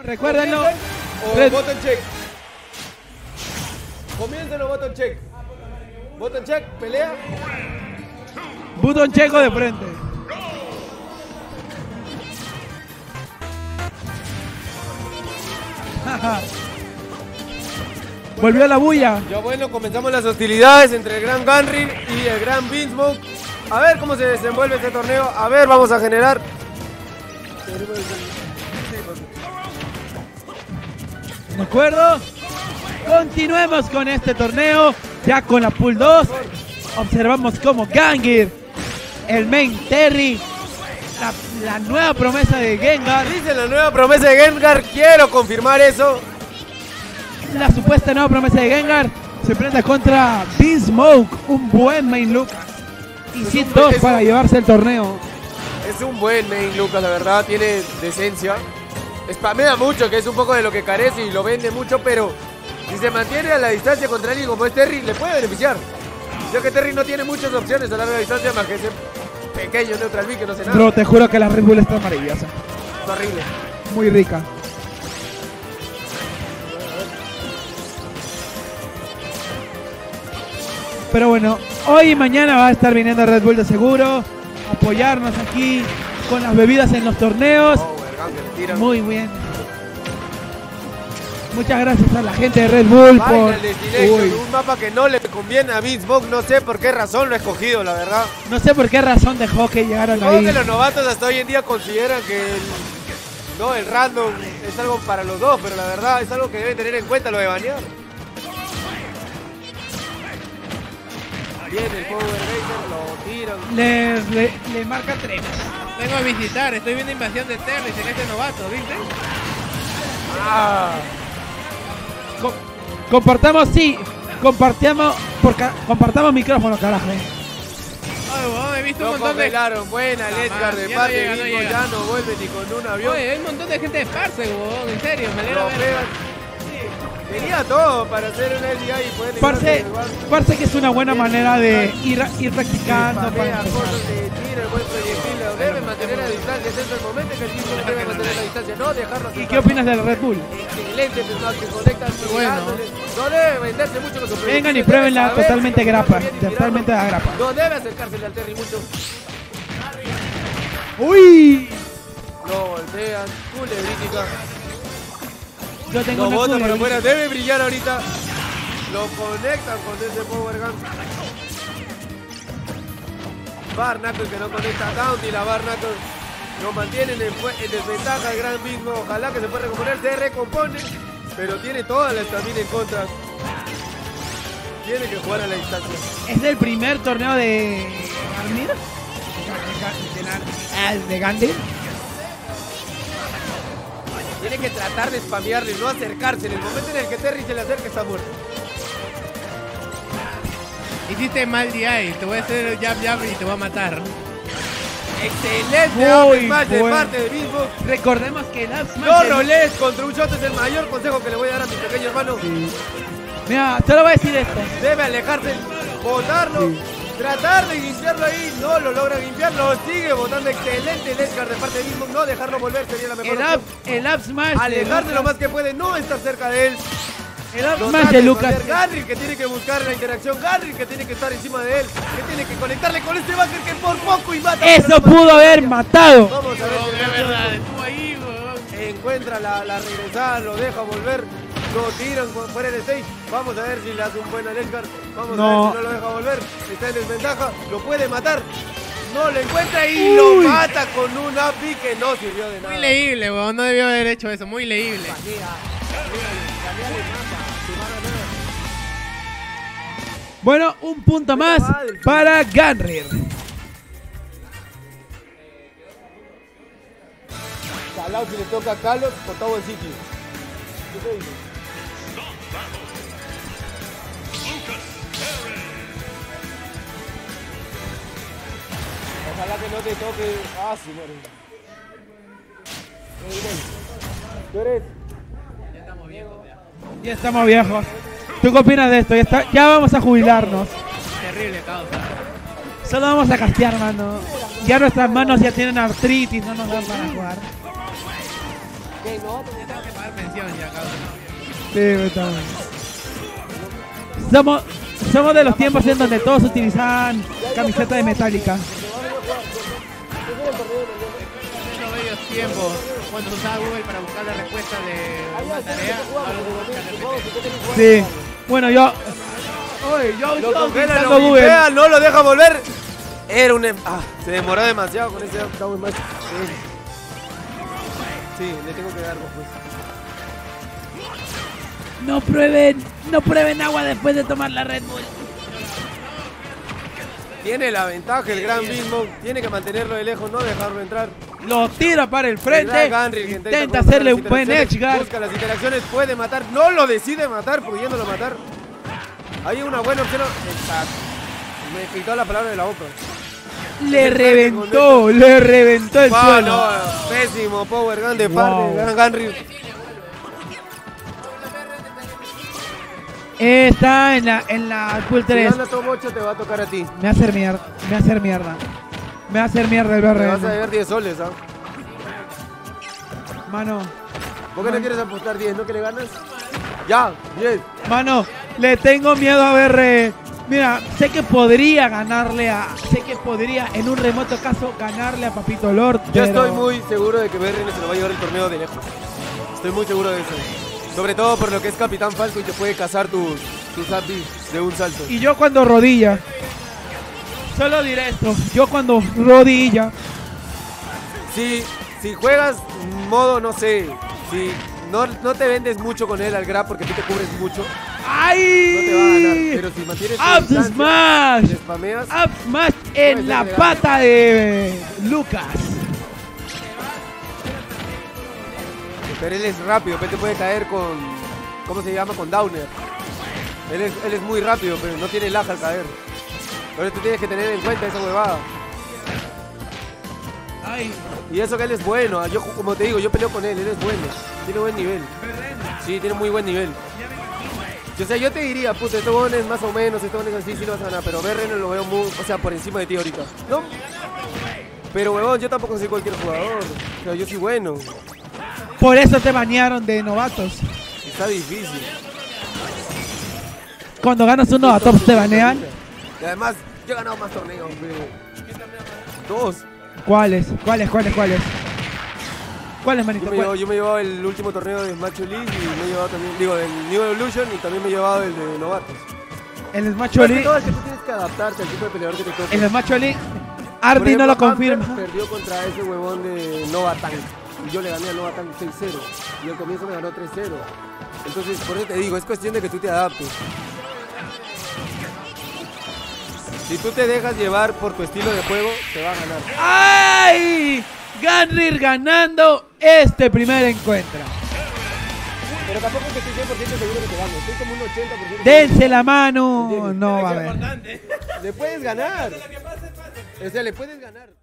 Recuérdenlo. O button check. Comiencen o button check. Button check, pelea. Button checo de frente. Volvió la bulla. Ya bueno, comenzamos las hostilidades entre el Gran Gunryr y el Gran Beansmoke. A ver cómo se desenvuelve este torneo. A ver, vamos a generar. ¿De acuerdo? Continuemos con este torneo. Ya con la pool 2. Observamos como Gunryr, el main Terry, la nueva promesa de Gengar. Dice la nueva promesa de Gengar. Quiero confirmar eso. La supuesta nueva promesa de Gengar se enfrenta contra Beansmoke, un buen main Lucas. Y sin dos para llevarse el torneo. Es un buen main Lucas, la verdad, tiene decencia. Spamea mucho, que es un poco de lo que carece y lo vende mucho, pero si se mantiene a la distancia contra alguien como es Terry, le puede beneficiar. Ya que Terry no tiene muchas opciones a larga distancia más que ese pequeño Neutral B que no hace nada. Bro, te juro que la Red Bull está maravillosa. Es horrible. Muy rica. Pero bueno, hoy y mañana va a estar viniendo Red Bull de seguro. Apoyarnos aquí con las bebidas en los torneos. Muy bien. Muchas gracias a la gente de Red Bull por... Un mapa que no le conviene a Beansmoke. No sé por qué razón lo he escogido, la verdad. No sé por qué razón dejó que llegaron Supongo ahí. que los novatos hasta hoy en día consideran que el random es algo para los dos, pero la verdad es algo que deben tener en cuenta lo de banear. Viene el Power Ranger, lo tiran. Le marca 3. Vengo a visitar, estoy viendo invasión de Terry en este novato, ¿viste? Compartamos, sí. Compartamos micrófono, carajo. Ay, bueno, he visto un No montón de... congelaron, buena Ledgar de ya parte no de llega, Beansmoke, no llega. ya no vuelve ni con un avión. Oye, hay un montón de gente de Parse, huevón, en serio, me alegra Lo ver. pegan. Tenía todo para hacer una LDA y poder Parece que es una buena manera de ir practicando. Spamea cosas de tiro, el buen proyectil, lo debe mantener a distancia. Ese es el momento en que el equipo debe mantener a distancia, no dejarlo. ¿Y qué opinas del Red Bull? Excelente, pues, que conectan pegándole. No debe venderse mucho con su proyectil. Vengan y pruébenla Debe saber totalmente grapa. bien y tirarlo. Totalmente a grapa. No debe acercársele al Terry mucho. ¡Uy! Lo voltean, culebrítica. Yo tengo Lo una botan cuba, por afuera, debe brillar ahorita. Lo conectan con ese Power Gun. Barnacle que no conecta a Down y la Barnacle lo mantienen en desventaja el Gran Beansmoke. Ojalá que se pueda recomponer, se recompone, pero tiene toda la estamina en contra. Tiene que jugar a la distancia. ¿Es el primer torneo de Garnir? ¿De Gandhi? Tiene que tratar de spamearle, no acercarse. En el momento en el que Terry se le acerca está muerto. Hiciste mal DI, te voy a hacer jab y te voy a matar. Excelente Muy up smash de bueno. parte de Beansmoke. Recordemos que el up smash... No roles contra un shot es el mayor consejo que le voy a dar a mi pequeño hermano. Sí. Mira, te lo voy a decir esto. Debe alejarse, botarlo, tratar de limpiarlo ahí, no lo logra limpiar, lo sigue botando. Excelente Ledgar de parte de Beansmoke, no dejarlo volver sería la mejor opción. El up smash... Alejarse lo más que puede, no estar cerca de él. El up Lo smash trata de de Lucas... esconder. Gunryr que tiene que buscar la interacción, Gunryr que tiene que estar encima de él, que tiene que conectarle con este backer que por poco y mata. Eso pudo haber matado. Vamos a ver No, si de el verdad, estuvo ahí, huevón. encuentra la regresada, lo deja volver, lo tiran fuera del stage. Vamos a ver si le hace un buen a Ledgar. Vamos a ver si no lo deja volver. Está en desventaja, lo puede matar. No lo encuentra y lo mata con un up que no sirvió de nada. Muy leíble, huevón, no debió haber hecho eso, muy leíble. Bueno, un punto más para Gunryr. Calao si le toca a Carlos, cortado el sitio. ¿Qué te dice? Ojalá que no te toque. Ah, sí, madre. ¿Tú eres? Ya estamos viejos. ¿Tú qué opinas de esto? Ya vamos a jubilarnos. Terrible causa. Solo vamos a castear, mano. Ya nuestras manos ya tienen artritis, no nos dan para jugar. ¿Qué no? Tengo que pagar pensión ya, cabrón. Sí, está bien. Somos de los tiempos en donde todos utilizaban camiseta de Metallica. En esos bellos tiempos, cuando se usaba Google para buscar la respuesta de una tarea, ahora se busca ChatGPT. Sí. Bueno, yo Lo congela, utilizando lo Google. vipea, no lo deja volver. Era un... se demoró demasiado con ese Tower Match. Sí, le tengo que dar pues. No prueben agua después de tomar la Red Bull. Tiene la ventaja el Gran Bismo. Tiene que mantenerlo de lejos, no dejarlo entrar. Lo tira para el El frente. Gran Ganril que Intenta buscar hacerle las un buen interacciones, edgeguard. Busca las interacciones, puede matar. No lo decide matar, pudiéndolo matar. Hay una buena opción. Exacto. Me quitó la palabra de la boca. Le reventó el suelo. No, pésimo Power Gun de parte Wow. del Gran Ganril. Está en la pool Si 3. gana top 8 te va a tocar a ti. Me va a hacer mierda. Me va a hacer mierda el Te vas a BRN. deber 10 soles, ¿ah? Mano, ¿Por qué no quieres apostar 10? ¿No que le ganas? Ya, 10. mano, le tengo miedo a BRN. Mira, sé que podría en un remoto caso ganarle a Papito Lord. Yo pero estoy muy seguro de que BRN se lo va a llevar el torneo de lejos. Estoy muy seguro de eso. Sobre todo por lo que es Capitán Falco y te puede cazar tus upbeats de un salto. Y yo cuando rodilla. Solo diré esto. Yo cuando rodilla. Si juegas modo, no sé, si no te vendes mucho con él al grab porque tú te cubres mucho, ¡Ay! no te va a ganar. Pero si mantienes tu ¡Up distancia, smash! le spameas, ¡Up smash en ser la que le pata de Lucas! pero él es rápido, pero te puede caer con, ¿cómo se llama? Con downer. Él es muy rápido, pero no tiene lag al caer. Pero tú tienes que tener en cuenta esa huevada. ¡Ay! Y eso que él es bueno, yo como te digo, yo peleo con él es bueno, tiene buen nivel. Sí, tiene muy buen nivel. O sea, yo te diría, puta, estos bones más o menos, estos bones así sí lo vas a ganar, pero BRN lo veo muy, o sea, por encima de ti ahorita. ¿No? Pero huevón, yo tampoco soy cualquier jugador. O sea, yo soy bueno. Por eso te banearon de novatos. Está difícil. Cuando ganas un novatops te banean. Y además, yo he ganado más torneos, pero... 2. ¿Cuáles, manito? Yo me he llevado el último torneo de Smash League y me he llevado también, digo, del New Evolution y también me he llevado el de novatos. El Smash Más que League. todo es que tú tienes que adaptarte al tipo de peleador que te toca. El Smash League. Por Ardi no ejemplo, lo confirma. Amper perdió contra ese huevón de Nova Tank. Y yo le gané a Nova Tank 6-0. Y al comienzo me ganó 3-0. Entonces, por eso te digo, es cuestión de que tú te adaptes. Si tú te dejas llevar por tu estilo de juego, te va a ganar. ¡Ay! Ganrir ganando este primer encuentro. Pero tampoco es que estoy 100% seguro que te gane. Estoy como un 80%. Dense la mano. No va a haber. Le puedes ganar. O sea, le puedes ganar.